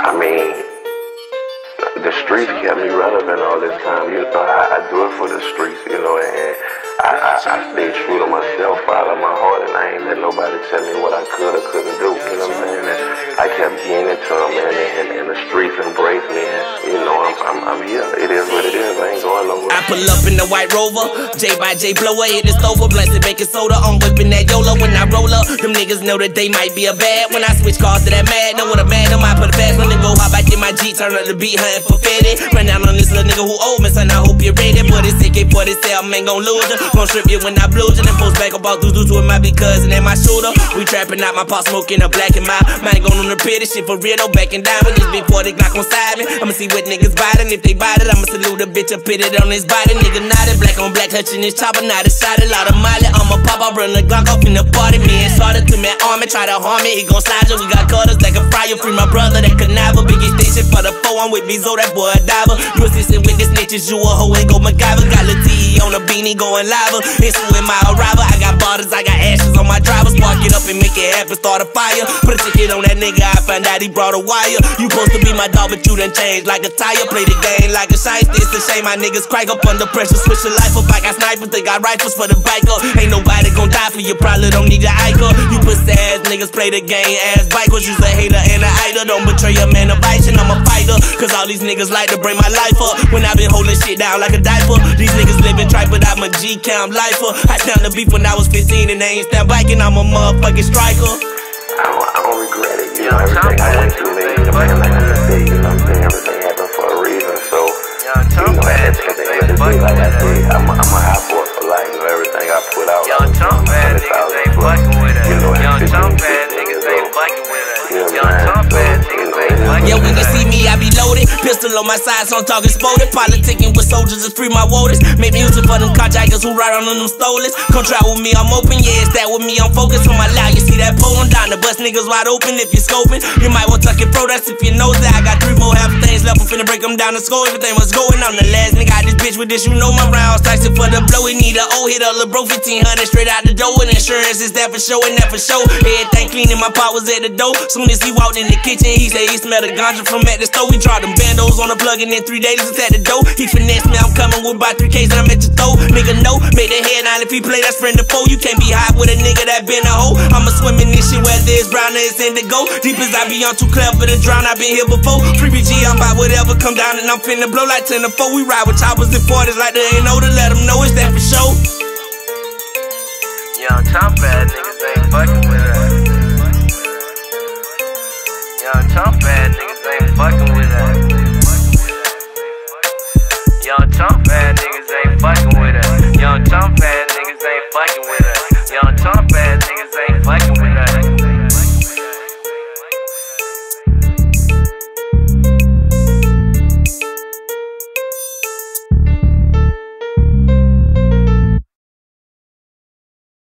I mean, the streets kept me relevant all this time. You know, I do it for the streets, you know, and I stayed true to myself, followed my heart, and I ain't let nobody tell me what I could or couldn't do, you know what I'm saying? And I kept getting it to them, man, and the streets embraced me, and, you know, I'm here. It is what it is. I ain't going nowhere. I pull up in the white Rover, J by J blower, hit it over, blasted baking soda, I'm whipping that YOLO when I roll up. Them niggas know that they might be a bad. When I switch cars to that mad, know what a bad, I might put a fast one and go hop back in my G, turn up the beat, hunting for fatty. Run down on this little nigga who old me, son, I hope you're ready. But it's AK-47, ain't gon' lose ya. Gon' strip you when I blow ya, then post back about dudes with my big cousin and my shooter. We trapping out, my pot smoking a black and mild. Mine gon' on the pretty shit for real, no backing down. With this big 40 Glock on side me, I'ma see what niggas biting. If they bite it, I'ma salute a bitch, I put it on his body. Nigga nodded, black on black, touching his chopper, not a shot, a lot of molly. I'ma pop, I run the Glock off in the party. Me and started to my army, try to harm me, he gon' slide you. We got cutters that can fry you, free my brother that could never. Biggest station for the 4, I'm with Mizo, that boy a diver. You assisting with the snitches, you a hoe, ain't go MacGyver. Got Lil T on the beanie, going lava. It's with my arrival, I got bottles, I got ashes on my driver. Spark it up and make it happen, start a fire. Put a ticket on that nigga, I found out he brought a wire. You supposed to be my dog, but you done changed like a tire. Play the game like a shiesty, it's a shame my niggas crank up under pressure. Switch your life up, I got snipers, they got rifles for the bike up. Ain't nobody gon' die for you, probably don't need your Ica. You pussy ass niggas play the game ass bikers. You's a hater and a idol, don't betray a man of vice, and I'm a fighter. Cause all these niggas like to bring my life up when I been holding shit down like a diaper. These niggas living tripe, but I'm a G-count lifer. I down the beef when I was 15 and they ain't stand biking, I'm a motherfucking striker. I don't regret it, you know, everything I went through, man, like I said, you know what I'm saying, everything happened for a reason, so, you know, at the end of the day, like I said, I'm a high force for life, you know, everything I put out, Young Trump ass niggas ain't fucking with us. you know, Young Trump ass niggas ain't fucking with us. Young Trump ass niggas ain't fucking with us. Yeah, when you see me, I be loaded. Pistol on my side, so I'm talking spotted. Politicking with soldiers is free my waters. Make music for them carjackers who ride on them stolers. Come try with me, I'm open. Yeah, it's that with me, I'm focused on my loud. You see that pole, I'm down to bust niggas wide open. If you're scoping, you might want to tuck your pro. That's if you know that I got 3 more half things left. I'm finna break them down to score. Everything was going. I'm the last nigga out this bitch with this. You know my rounds. Slicing for the blow. We need a O hit a little bro. 1500 straight out the door. And insurance is that for show and that for show. Everything clean and my pot was at the door. Soon as he walked in the kitchen, he said he smelled the ganja from at the store. We dropped them bandos on the plug and in 3 days it's at the door. He finessed me, I'm coming with about 3 Ks and I'm at your throat. Nigga know, make the headline if he play, that's friend of foe. You can't be hot with a nigga that been a hoe. I'ma swim in this shit whether it's brown or it's indigo. Deep as I be, I'm too clever to drown, I been here before. Free BG, I'm about whatever come down and I'm finna blow like 10 to 4. We ride with choppers and 40s like they ain't know to let them know it's that for sure. Young Trump ass niggas ain't fucking with us. Young Trump